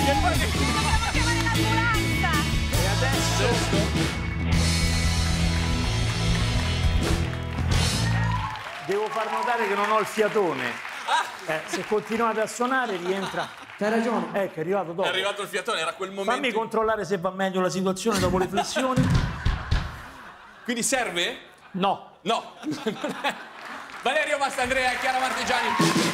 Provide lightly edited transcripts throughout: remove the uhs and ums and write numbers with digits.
Dobbiamo chiamare l'ambulanza! E adesso... Devo far notare che non ho il fiatone. Se continuate a suonare rientra. C'hai ragione. Che è arrivato dopo. È arrivato il fiatone, era quel momento. Fammi controllare se va meglio la situazione dopo le flessioni. Quindi serve? No. No. Valerio Mastandrea e Chiara Martigiani.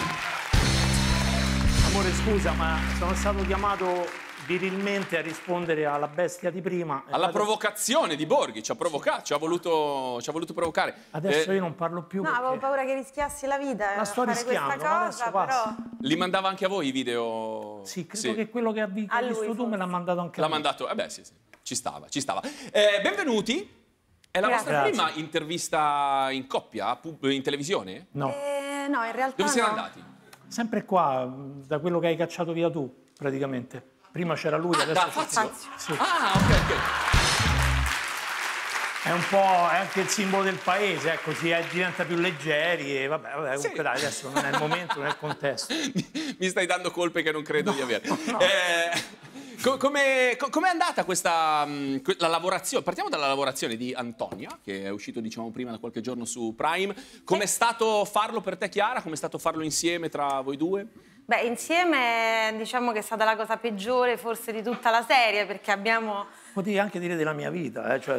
Amore, scusa, ma sono stato chiamato virilmente a rispondere alla bestia di prima. Alla provocazione di Borghi, ci ha provocato, ci ha voluto provocare. Adesso io non parlo più. No, perché... avevo paura che rischiassi la vita. La sto fare rischiando, questa ma cosa, adesso passa. però... Li mandava anche a voi i video? Sì, credo che quello che ha visto tu forse. me l'ha mandato anche a L'ha me. mandato, beh sì, ci stava. Benvenuti. È la vostra Grazie. prima intervista in coppia, in televisione? No, no, in realtà Dove siete no. andati? sempre qua, da quello che hai cacciato via tu, praticamente. Prima c'era lui, adesso... Da Fazio? Sì. Ah, ok. È un po' è anche il simbolo del paese, così diventa più leggeri e vabbè comunque Sì. dai, adesso non è il momento, non è il contesto. Mi stai dando colpe che non credo di avere. Com'è andata la lavorazione? Partiamo dalla lavorazione di Antonia, che è uscito diciamo prima da qualche giorno su Prime. Com'è stato farlo per te, Chiara? Com'è stato farlo insieme tra voi due? Beh, insieme diciamo che è stata la cosa peggiore forse di tutta la serie, perché abbiamo... Potevi anche dire della mia vita, cioè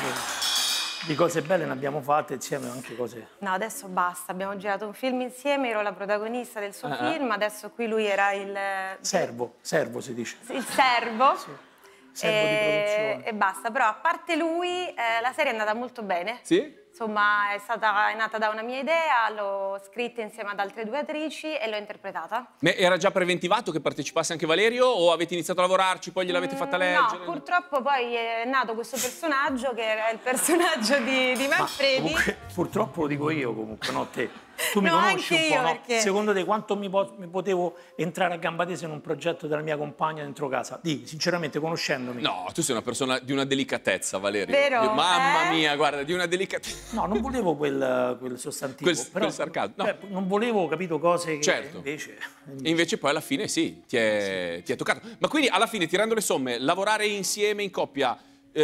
di cose belle ne abbiamo fatte insieme, anche cose... No, adesso basta, abbiamo girato un film insieme, ero la protagonista del suo film, adesso qui lui era il... Servo si dice. Il servo. Sì. Servo di produzione. E basta, però a parte lui la serie è andata molto bene. Sì? Insomma, è nata da una mia idea, l'ho scritta insieme ad altre due attrici e l'ho interpretata. Era già preventivato che partecipasse anche Valerio o avete iniziato a lavorarci, poi gliel'avete fatta leggere? No, purtroppo poi è nato questo personaggio che era il personaggio di Manfredi. Comunque, purtroppo lo dico io comunque, no te. Tu mi No, conosci anche un po', io, no? perché- Secondo te quanto mi potevo entrare a gamba tesa in un progetto della mia compagna dentro casa? Sinceramente, conoscendomi. No, tu sei una persona di una delicatezza, Valerio. Vero? Mamma mia, guarda, di una delicatezza. No, non volevo quel sostantivo. Quel sarcasmo, no. Cioè, non volevo, capito, cose che Certo. invece... E invece poi alla fine sì, ti è toccato. Ma quindi alla fine, tirando le somme, lavorare insieme in coppia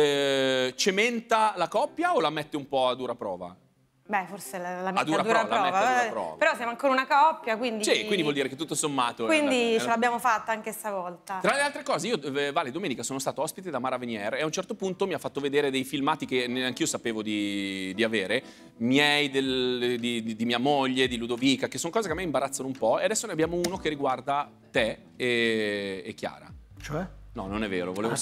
cementa la coppia o la mette un po' a dura prova? Beh, forse la A mette dura a dura prova, la mette a prova. dura prova. Però siamo ancora una coppia, quindi... Sì, quindi vuol dire che tutto sommato... Quindi ce l'abbiamo fatta anche stavolta. Tra le altre cose, io, Vale, domenica sono stato ospite da Mara Venier e a un certo punto mi ha fatto vedere dei filmati che neanche io sapevo di avere, miei, di mia moglie, di Ludovica, che sono cose che a me imbarazzano un po', e adesso ne abbiamo uno che riguarda te e Chiara. Cioè? No, non è vero, volevo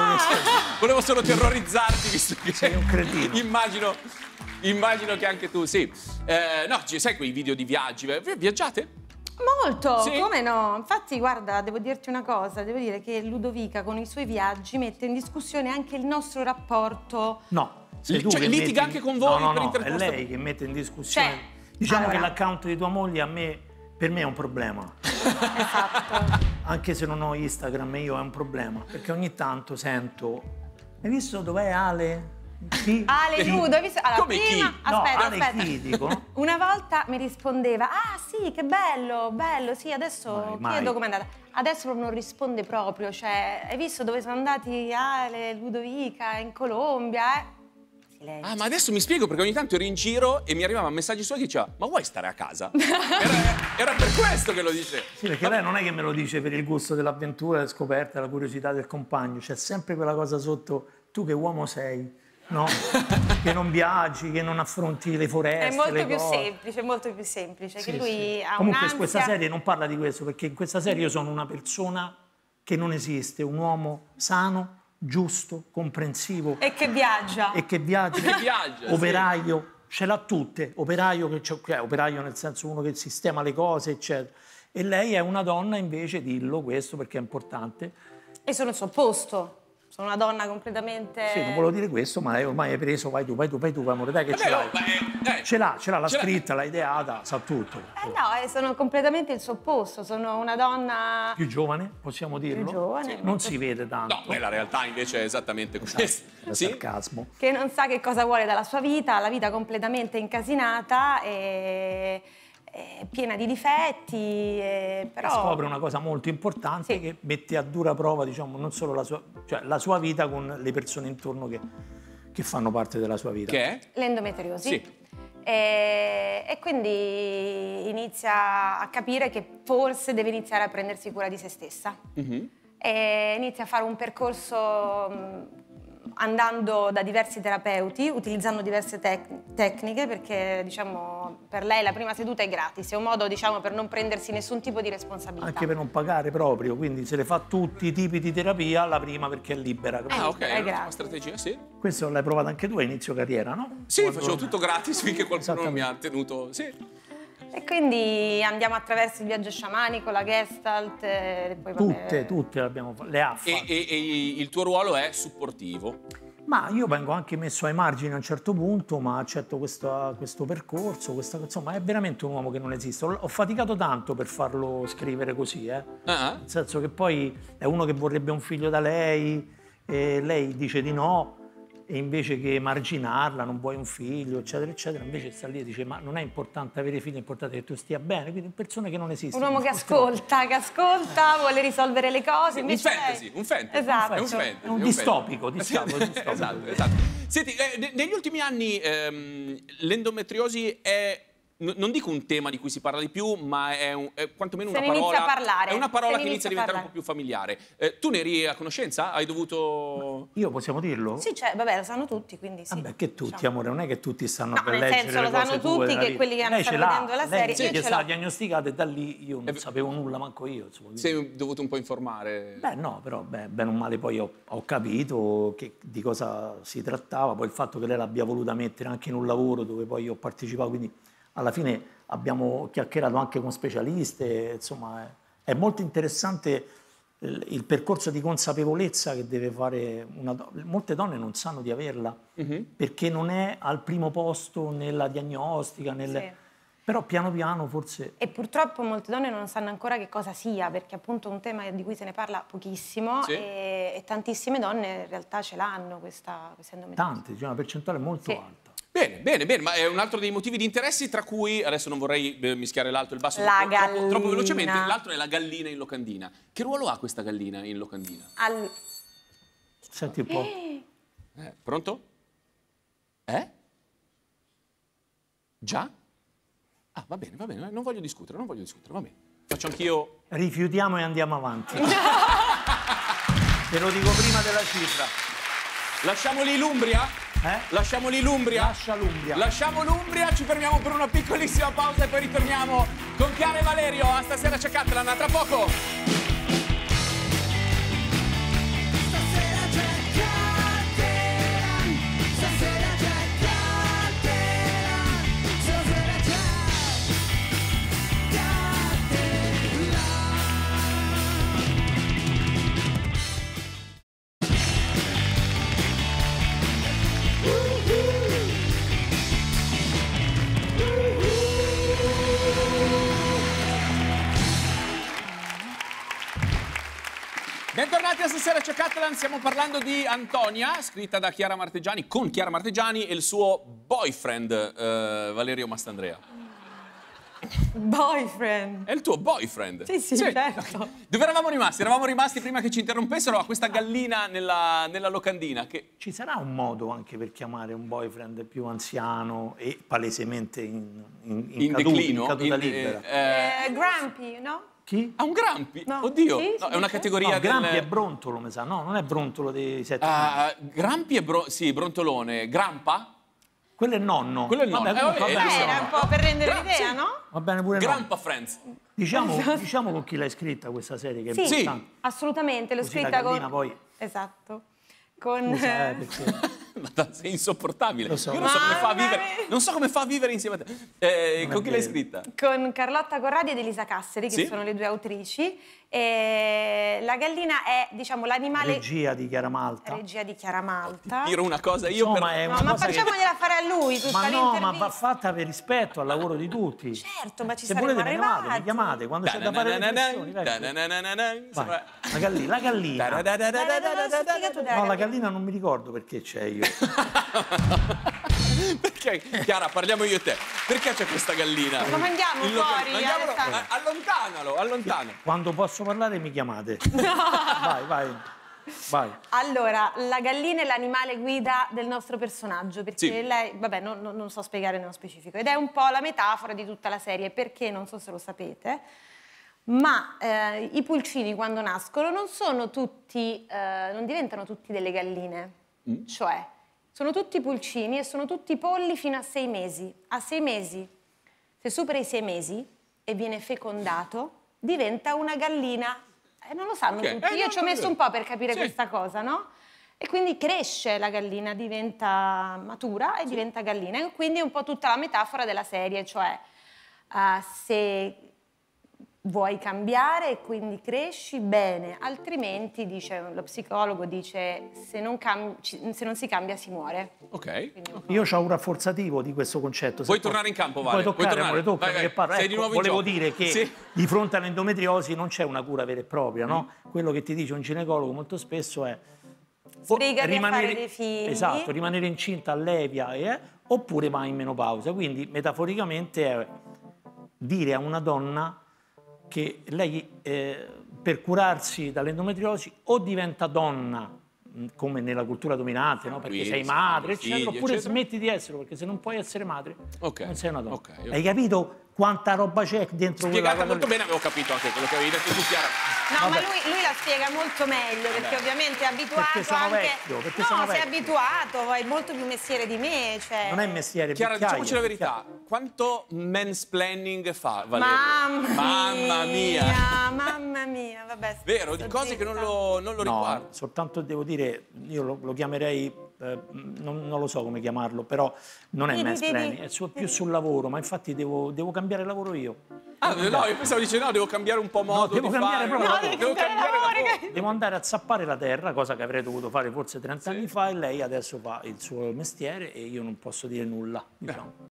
solo terrorizzarti, visto che Sei un cretino. immagino che anche tu, sì. No, sai quei video di viaggi? Viaggiate? Molto, Sì? come no? Infatti, guarda, devo dirti una cosa, devo dire che Ludovica con i suoi viaggi mette in discussione anche il nostro rapporto. No. sei tu Cioè, che litiga anche con voi no, per è interposta- lei che mette in discussione. Cioè, Diciamo allora- che l'account di tua moglie per me è un problema. Esatto. Anche se non ho Instagram, io è un problema. Perché ogni tanto sento... Hai visto dov'è Ale? Chi? Ale, Chi? Ludo, hai visto? Allora, Come chi? prima, No, aspetta, Ale aspetta. chi, dico? Una volta mi rispondeva, ah sì, che bello, bello, sì, adesso Mai. chiedo com'è andata. Adesso proprio non risponde proprio, cioè, hai visto dove sono andati Ale, Ludovica, in Colombia, Silenzio. Ah, ma adesso mi spiego, perché ogni tanto ero in giro e mi arrivavano messaggi suoi che diceva: ma vuoi stare a casa? Era per questo che lo dice. Sì, perché lei non è che me lo dice per il gusto dell'avventura, della scoperta, la curiosità del compagno. C'è sempre quella cosa sotto, tu che uomo sei, no? Che non viaggi, che non affronti le foreste, È molto le più cose. semplice, molto più semplice. Sì, che lui sì. ha Comunque un'ansia. questa serie non parla di questo, perché in questa serie io sono una persona che non esiste, un uomo sano, giusto, comprensivo E che viaggia. e che viaggia, Che viaggia, sì. operaio, ce l'ha tutte, operaio operaio nel senso uno che sistema le cose, eccetera. E lei è una donna invece, dillo questo perché è importante. E sono il suo opposto. Sono una donna completamente... Sì, non volevo dire questo, ma ormai hai preso, vai tu, amore, dai che ce l'hai. Ce l'ha la scritta, l'ha ideata, sa tutto. no, sono completamente il suo opposto. Sono una donna... Più giovane, possiamo dirlo? Più giovane. Sì, non si vede tanto. No, la realtà invece è esattamente questa. È Sì? sarcasmo. che non sa che cosa vuole dalla sua vita, la vita completamente incasinata e piena di difetti, però... Scopre una cosa molto importante, Sì. che mette a dura prova, diciamo, non solo la sua vita con le persone intorno che fanno parte della sua vita. Che è? L'endometriosi. Sì. E quindi inizia a capire che forse deve iniziare a prendersi cura di se stessa. E inizia a fare un percorso andando da diversi terapeuti, utilizzando diverse tecniche, perché diciamo per lei la prima seduta è gratis, è un modo, diciamo, per non prendersi nessun tipo di responsabilità. Anche per non pagare proprio, quindi se le fa tutti i tipi di terapia, la prima perché è libera. Ah, ok, è una gratis. strategia, sì. Questo l'hai provato anche tu a inizio carriera, no? Sì, Quando- facevo tutto gratis finché qualcuno mi Esattamente. ha tenuto. Sì. E quindi andiamo attraverso il viaggio sciamanico, la Gestalt, e poi vabbè, Tutte l'abbiamo fatte, le ha fatte. E il tuo ruolo è supportivo. Ma io vengo anche messo ai margini a un certo punto, ma accetto questo percorso, insomma è veramente un uomo che non esiste. Ho faticato tanto per farlo scrivere così, Ah. nel senso che poi è uno che vorrebbe un figlio da lei, e lei dice di no, e invece che marginarla, non vuoi un figlio, eccetera, eccetera, invece sta lì e dice ma non è importante avere figli, è importante che tu stia bene, quindi persone che non esistono. un uomo che ascolta, vuole risolvere le cose. Un invece fantasy, un fantasy. Esatto. È un fantasy. È un distopico, diciamo. Esatto. Senti, negli ultimi anni l'endometriosi è, non dico un tema di cui si parla di più, ma è quantomeno Se una ne parola. inizia a parlare. È una parola Se che ne inizia a inizia a diventare un po' più familiare. Tu ne eri a conoscenza? Hai dovuto. Io possiamo dirlo? Sì, cioè, vabbè, lo sanno tutti, quindi sì. Vabbè, che tutti, diciamo. amore, non è che tutti stanno No, per nel leggere senso, le lo sanno cose tue tutti, della che vita. quelli che hanno Lei stanno ce l'ha, vedendo la lei serie, sì, io che ce è stata l'ho. diagnosticata e da lì io non sapevo nulla, manco io. Insomma. Sei dovuto un po' informare. Beh, no, però bene o male poi ho capito di cosa si trattava, poi il fatto che lei l'abbia voluta mettere anche in un lavoro dove poi ho partecipato, quindi alla fine abbiamo chiacchierato anche con specialiste, insomma è molto interessante il percorso di consapevolezza che deve fare una donna. Molte donne non sanno di averla perché non è al primo posto nella diagnostica, Sì. però piano piano forse... E purtroppo molte donne non sanno ancora che cosa sia, perché appunto è un tema di cui se ne parla pochissimo, Sì. e tantissime donne in realtà ce l'hanno questa endometriosi. Tante, c'è una percentuale molto Sì. alta. Bene, ma è un altro dei motivi di interessi, tra cui, adesso non vorrei mischiare l'alto e il basso La troppo gallina. velocemente, l'altro è la gallina in locandina. Che ruolo ha questa gallina in locandina? Senti un po'. Pronto? Già? Ah, va bene, non voglio discutere, va bene. Faccio anch'io... Rifiutiamo e andiamo avanti. Te lo dico prima della cifra. Lasciamo lì l'Umbria? Lasciamo lì l'Umbria? Lascia l'Umbria. Lasciamo l'Umbria, ci fermiamo per una piccolissima pausa e poi ritorniamo con Chiara e Valerio. A stasera c'è Catalan, a tra poco. Stasera c'è Catalan, stasera c'è Catalan, stasera c'è Bentornati a Stasera c'è Catalan, stiamo parlando di Antonia, scritta da Chiara Marteggiani, con Chiara Marteggiani e il suo boyfriend Valerio Mastandrea. Boyfriend. È il tuo boyfriend? Sì, certo. Dove eravamo rimasti? Eravamo rimasti prima che ci interrompessero a questa gallina nella locandina che... Ci sarà un modo anche per chiamare un boyfriend più anziano e palesemente in declino, caduta libera? Grumpy, no? Chi? Ha un Grampi? No. Oddio, Sì, no, si è una dice? categoria No, Grampi del... è brontolo, mi sa. No, non è brontolo dei 7 anni. Grampi è sì, brontolone. Grampa? Quello è nonno. Quello è il Vabbè, nonno. comunque, va bene, Era un po' per rendere Gra- l'idea, sì. no? va bene pure Grampa Friends. Diciamo con chi l'hai scritta questa serie, che è Sì, importante. assolutamente, l'ho Così la scritta gallina con... poi- Esatto. Con... Scusa, perché... Madonna, sei insopportabile. Lo so. Io non so come fa a Mamma vivere. mia. Non so come fa a vivere insieme a te. Non Con è chi l'hai vero. scritta? con Carlotta Corradi ed Elisa Casseri, che Sì. sono le due autrici. E la gallina è, diciamo, l'animale... Regia di Chiara Malta. Regia di Chiara Malta. Tiro una cosa io Insomma, per... è No, una ma cosa che- facciamogliela fare a lui tutta Ma no, ma l'intervista. va fatta per rispetto al lavoro di tutti. Certo, ma ci Se saremmo volete mi arrivati. chiamate quando c'è da fare le riflessioni. Vai. Vai. La gallina. Dai, No, la gallina non mi ricordo perché c'è io. Perché, Chiara, parliamo io e te. Perché c'è questa gallina? Lo mandiamo fuori, Mandiamolo, Alessandro. allontanalo. Quando posso parlare mi chiamate. Vai. Allora, la gallina è l'animale guida del nostro personaggio, perché Sì. lei, vabbè, non so spiegare nello specifico, ed è un po' la metafora di tutta la serie, perché, non so se lo sapete, ma i pulcini quando nascono non sono tutti, non diventano tutti delle galline, cioè sono tutti pulcini e sono tutti polli fino a 6 mesi. A 6 mesi, se supera i 6 mesi e viene fecondato, diventa una gallina. Non lo sanno Ok. tutti, io No, ci ho messo un po' per capire Sì. questa cosa, no? E quindi cresce la gallina, diventa matura e diventa gallina. E quindi è un po' tutta la metafora della serie, cioè se vuoi cambiare e quindi cresci bene, altrimenti, dice lo psicologo, dice se non si cambia si muore. Ok. Quindi Io ho un rafforzativo di questo concetto. Vuoi tornare in campo, Vale? Puoi Vuoi toccare, tornare? amore, toccami Vai, che parlo. sei di nuovo in volevo gioco. dire che Sì. di fronte all'endometriosi non c'è una cura vera e propria, no? Quello che ti dice un ginecologo molto spesso è Sbrigati a fare dei figli. Esatto, rimanere incinta allevia, oppure vai in menopausa. Quindi metaforicamente è dire a una donna che lei per curarsi dall'endometriosi o diventa donna, come nella cultura dominante, no? Perché sei madre, figli, eccetera, oppure eccetera. smetti di esserlo, perché se non puoi essere madre Ok, non sei una donna. ok. Hai capito quanta roba c'è dentro Spiegata quella molto cosa lì? bene, avevo capito anche quello che avevi detto tu, Chiara. No, Vabbè. ma lui la spiega molto meglio, perché ovviamente è abituato Perché sono anche... vecchio, perché no, sono sei vecchio. abituato, hai molto più mestiere di me, cioè... Non è mestiere Chiara, vecchiaia, diciamoci la verità. Quanto mansplaining fa Valerio? Mamma mia. Mamma mia, vabbè. Vero, di sto cose che non zitta. lo No, riguardano. soltanto devo dire, io lo chiamerei, non lo so come chiamarlo, però non è Di. mansplaining, è più sul lavoro, ma infatti devo cambiare lavoro io. Ah, no, io pensavo dice no, devo cambiare un po' modo devo di cambiare fare. proprio No, lavoro. devi cambiare lavoro. Devo andare a zappare la terra, cosa che avrei dovuto fare forse 30 anni fa, e lei adesso fa il suo mestiere e io non posso dire nulla, diciamo.